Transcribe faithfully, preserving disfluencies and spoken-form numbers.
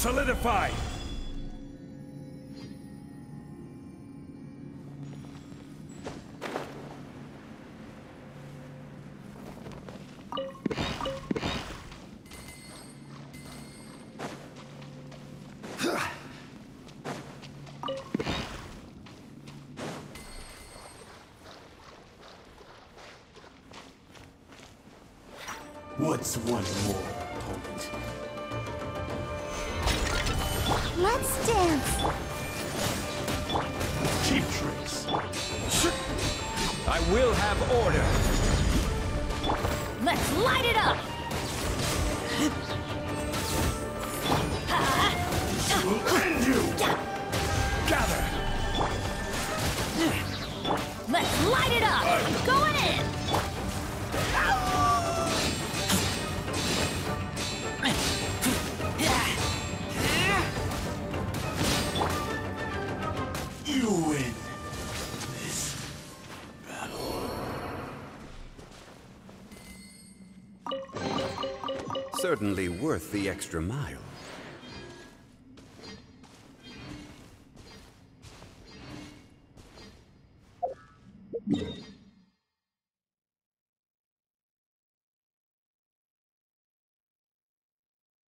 Solidified! What's one more opponent? Let's dance. Cheap tricks. I will have order. Let's light it up. We'll end you! Gather! Let's light it up. Going in. You win this battle. Certainly worth the extra mile.